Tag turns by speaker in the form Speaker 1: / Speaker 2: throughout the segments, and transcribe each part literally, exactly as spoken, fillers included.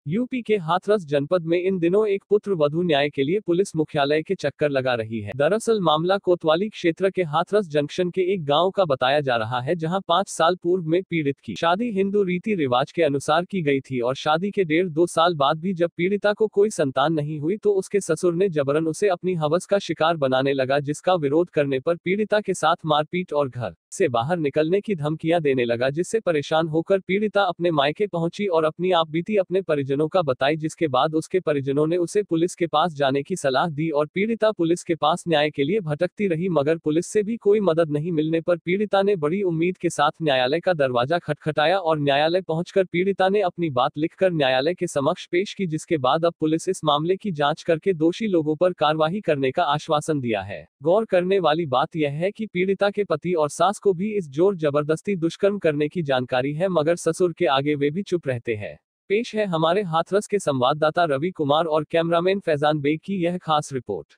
Speaker 1: UP के हाथरस जनपद में इन दिनों एक पुत्र वधू न्याय के लिए पुलिस मुख्यालय के चक्कर लगा रही है। दरअसल मामला कोतवाली क्षेत्र के हाथरस जंक्शन के एक गांव का बताया जा रहा है, जहां पाँच साल पूर्व में पीड़ित की शादी हिंदू रीति रिवाज के अनुसार की गई थी और शादी के डेढ़ दो साल बाद भी जब पीड़िता को कोई संतान नहीं हुई तो उसके ससुर ने जबरन उसे अपनी हवस का शिकार बनाने लगा, जिसका विरोध करने पर पीड़िता के साथ मारपीट और घर से बाहर निकलने की धमकियां देने लगा, जिससे परेशान होकर पीड़िता अपने मायके पहुंची और अपनी आपबीती अपने परिजनों का बताई, जिसके बाद उसके परिजनों ने उसे पुलिस के पास जाने की सलाह दी और पीड़िता पुलिस के पास न्याय के लिए भटकती रही, मगर पुलिस से भी कोई मदद नहीं मिलने पर पीड़िता ने बड़ी उम्मीद के साथ न्यायालय का दरवाजा खटखटाया और न्यायालय पहुंचकर पीड़िता ने अपनी बात लिखकर न्यायालय के समक्ष पेश की, जिसके बाद अब पुलिस इस मामले की जांच करके दोषी लोगों पर कार्रवाई करने का आश्वासन दिया है। गौर करने वाली बात यह है कि पीड़िता के पति और सास को भी इस जोर जबरदस्ती दुष्कर्म करने की जानकारी है, मगर ससुर के आगे वे भी चुप रहते हैं। पेश है हमारे हाथरस के संवाददाता रवि कुमार और कैमरामैन फैजान बेग की यह खास रिपोर्ट।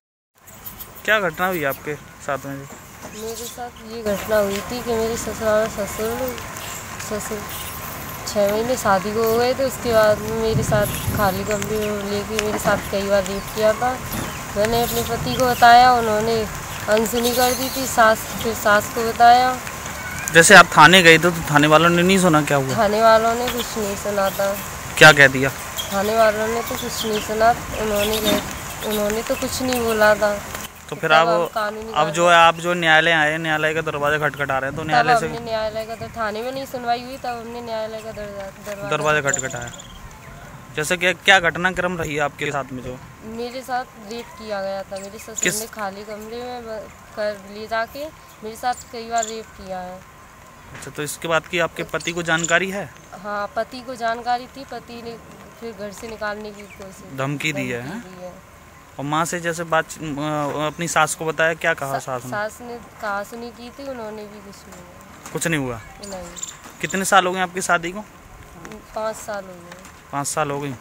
Speaker 2: क्या घटना हुई आपके साथ में?
Speaker 3: मेरे साथ ये घटना हुई थी कि मेरे ससुराल ससुर ससुर छः महीने शादी को हो गए थे। उसके बाद मेरे साथ खाली कमरे लेके मेरे साथ कई बार रेप किया था। मैंने अपने पति को बताया, उन्होंने अनसुनी कर दी थी। सास फिर सास को बताया।
Speaker 2: जैसे आप थाने गए थे तो थाने वालों ने नहीं सुना? क्या हुआ?
Speaker 3: थाने वालों ने कुछ नहीं सुना था।
Speaker 2: क्या कह दिया?
Speaker 3: थाने वालों ने तो कुछ नहीं सुना, उन्होंने उन्होंने तो कुछ नहीं बोला था।
Speaker 2: तो फिर आप अब जो है आप जो न्यायालय आए, न्यायालय का दरवाजा खटखटा रहे हैं, तो न्यायालय से
Speaker 3: न्यायालय का थाने में नहीं सुनवाई हुई, तब हमने न्यायालय का दरवाजा
Speaker 2: दरवाजा खटखटाया। जैसे कि क्या घटनाक्रम रही है आपके साथ में? जो
Speaker 3: मेरे साथ रेप किया गया था। मेरे ससुर ने खाली कमरे में कर ले जाके मेरे साथ कई बार रेप किया है।
Speaker 2: अच्छा, तो इसके बाद की आपके पति को जानकारी है?
Speaker 3: हाँ, पति को जानकारी थी। पति ने फिर घर से निकालने की कोशिश,
Speaker 2: धमकी दी है, है? और माँ से जैसे बात अपनी सास को बताया, क्या कहा सास ने?
Speaker 3: सास ने कहा सुनी की थी, उन्होंने भी कुछ नहीं
Speaker 2: कुछ नहीं हुआ।
Speaker 3: नहीं।
Speaker 2: कितने साल हो गए आपकी शादी को?
Speaker 3: पाँच साल हो गए।
Speaker 2: पाँच साल हो गई।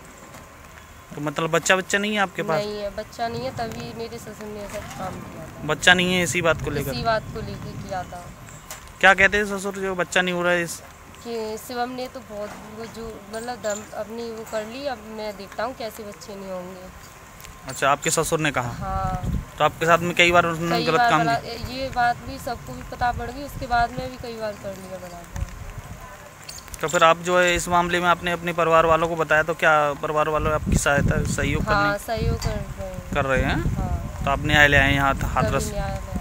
Speaker 2: तो मतलब बच्चा बच्चा नहीं है आपके पास?
Speaker 3: नहीं है, बच्चा नहीं है, तभी मेरे ससुर ने ऐसा काम किया था।
Speaker 2: बच्चा नहीं है, इसी बात को लेकर?
Speaker 3: इसी बात को लेकर किया था।
Speaker 2: क्या कहते हैं ससुर जो बच्चा नहीं हो रहा है इस?
Speaker 3: कि शिवम ने तो बहुत वो जो मतलब दम अपनी वो कर ली, अब मैं देखता हूँ कैसे बच्चे नहीं होंगे।
Speaker 2: अच्छा, आपके ससुर ने कहा?
Speaker 3: हाँ।
Speaker 2: तो आपके साथ में कई बार उसने गलत काम किया?
Speaker 3: ये बात भी सबको भी पता पड़ गई, उसके बाद में भी कई बार कर लिया बराबर।
Speaker 2: तो फिर आप जो है इस मामले में आपने अपने परिवार वालों को बताया, तो क्या परिवार वालों आपकी सहायता सहयोग
Speaker 3: हाँ,
Speaker 2: करने
Speaker 3: सहयोग कर रहे हैं।
Speaker 2: कर रहे हैं?
Speaker 3: हाँ।
Speaker 2: तो आप न्यायालय आए यहाँ हाथरस?